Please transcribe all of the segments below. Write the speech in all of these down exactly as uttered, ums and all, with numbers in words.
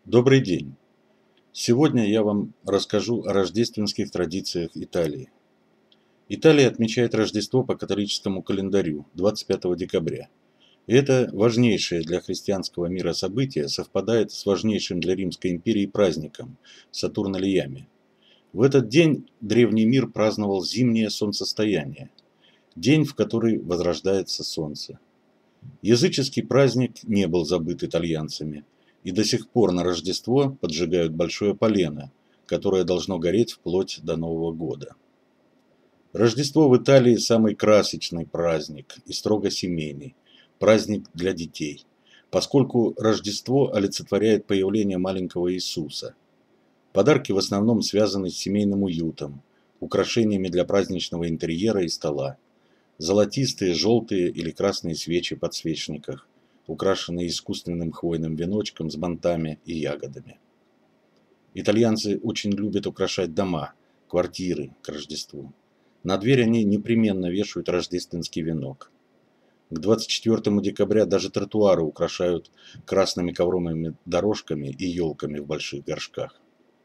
Добрый день! Сегодня я вам расскажу о рождественских традициях Италии. Италия отмечает Рождество по католическому календарю двадцать пятого декабря. И это важнейшее для христианского мира событие совпадает с важнейшим для Римской империи праздником – Сатурналиями. В этот день древний мир праздновал зимнее солнцестояние, день, в который возрождается солнце. Языческий праздник не был забыт итальянцами, и до сих пор на Рождество поджигают большое полено, которое должно гореть вплоть до Нового года. Рождество в Италии – самый красочный праздник и строго семейный, праздник для детей, поскольку Рождество олицетворяет появление маленького Иисуса. Подарки в основном связаны с семейным уютом, украшениями для праздничного интерьера и стола. Золотистые, желтые или красные свечи в подсвечниках, украшенные искусственным хвойным веночком с бантами и ягодами. Итальянцы очень любят украшать дома, квартиры к Рождеству. На дверь они непременно вешают рождественский венок. К двадцать четвёртому декабря даже тротуары украшают красными ковровыми дорожками и елками в больших горшках.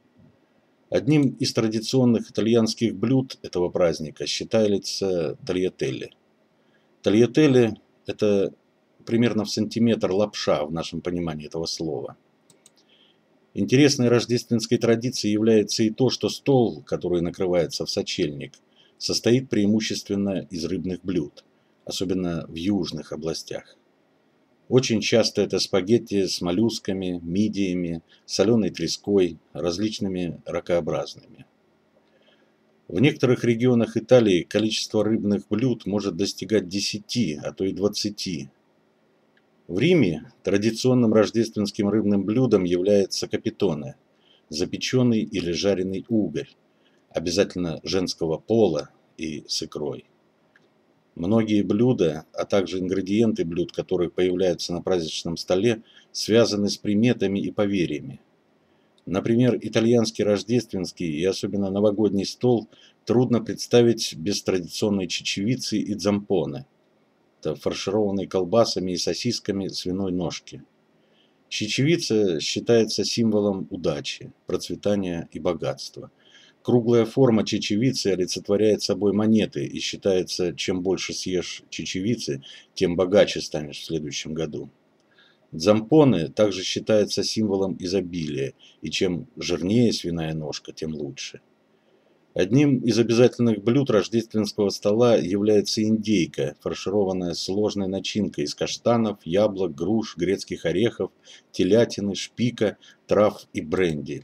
Одним из традиционных итальянских блюд этого праздника считается тальятелли. Тальятелли – это примерно в сантиметр лапша в нашем понимании этого слова. Интересной рождественской традицией является и то, что стол, который накрывается в сочельник, состоит преимущественно из рыбных блюд, особенно в южных областях. Очень часто это спагетти с моллюсками, мидиями, соленой треской, различными ракообразными. В некоторых регионах Италии количество рыбных блюд может достигать десяти, а то и двадцати. В Риме традиционным рождественским рыбным блюдом является капитоне – запеченный или жареный угорь, обязательно женского пола и с икрой. Многие блюда, а также ингредиенты блюд, которые появляются на праздничном столе, связаны с приметами и поверьями. Например, итальянский рождественский и особенно новогодний стол трудно представить без традиционной чечевицы и дзампоне – это фаршированные колбасами и сосисками свиной ножки. Чечевица считается символом удачи, процветания и богатства. Круглая форма чечевицы олицетворяет собой монеты и считается, чем больше съешь чечевицы, тем богаче станешь в следующем году. Дзампоне также считается символом изобилия, и чем жирнее свиная ножка, тем лучше. Одним из обязательных блюд рождественского стола является индейка, фаршированная сложной начинкой из каштанов, яблок, груш, грецких орехов, телятины, шпика, трав и бренди.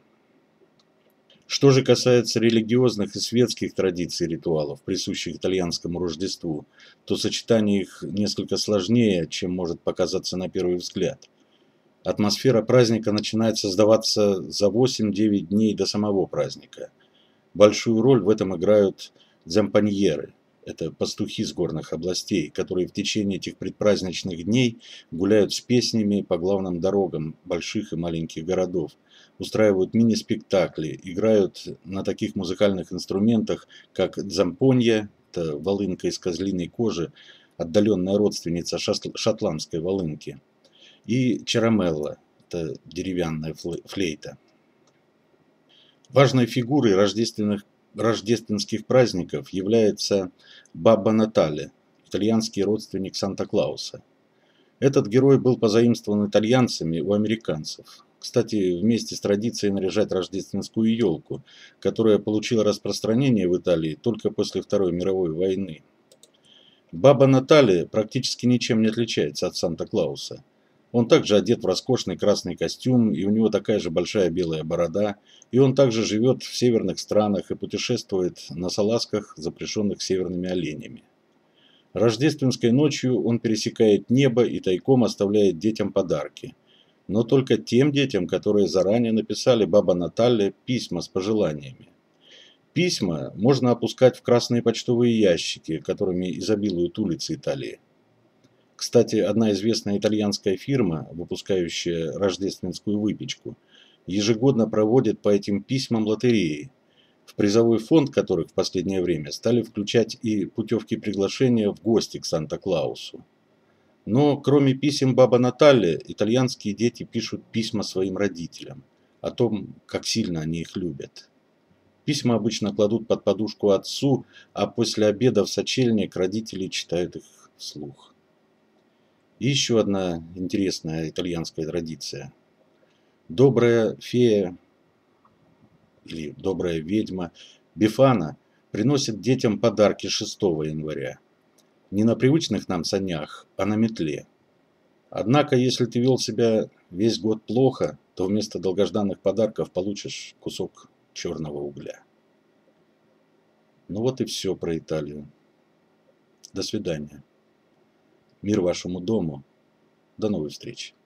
Что же касается религиозных и светских традиций и ритуалов, присущих итальянскому Рождеству, то сочетание их несколько сложнее, чем может показаться на первый взгляд. Атмосфера праздника начинает создаваться за восемь-девять дней до самого праздника. Большую роль в этом играют дзампаньеры – это пастухи с горных областей, которые в течение этих предпраздничных дней гуляют с песнями по главным дорогам больших и маленьких городов, устраивают мини-спектакли, играют на таких музыкальных инструментах, как дзампонья, это волынка из козлиной кожи, отдаленная родственница шотландской волынки, и чарамелла, это деревянная флейта. Важной фигурой рождественных, рождественских праздников является Баббо Натале, итальянский родственник Санта-Клауса. Этот герой был позаимствован итальянцами у американцев. Кстати, вместе с традицией наряжать рождественскую елку, которая получила распространение в Италии только после Второй мировой войны. Баббо Натале практически ничем не отличается от Санта-Клауса. Он также одет в роскошный красный костюм, и у него такая же большая белая борода, и он также живет в северных странах и путешествует на салазках, запряженных северными оленями. Рождественской ночью он пересекает небо и тайком оставляет детям подарки. Но только тем детям, которые заранее написали Баббо Натале письма с пожеланиями. Письма можно опускать в красные почтовые ящики, которыми изобилуют улицы Италии. Кстати, одна известная итальянская фирма, выпускающая рождественскую выпечку, ежегодно проводит по этим письмам лотереи, в призовой фонд которых в последнее время стали включать и путевки приглашения в гости к Санта-Клаусу. Но кроме писем Баба Натальи, итальянские дети пишут письма своим родителям о том, как сильно они их любят. Письма обычно кладут под подушку отцу, а после обеда в сочельник родители читают их вслух. И еще одна интересная итальянская традиция. Добрая фея или добрая ведьма Бефана приносит детям подарки шестого января. Не на привычных нам санях, а на метле. Однако, если ты вел себя весь год плохо, то вместо долгожданных подарков получишь кусок черного угля. Ну вот и все про Италию. До свидания. Мир вашему дому. До новой встречи.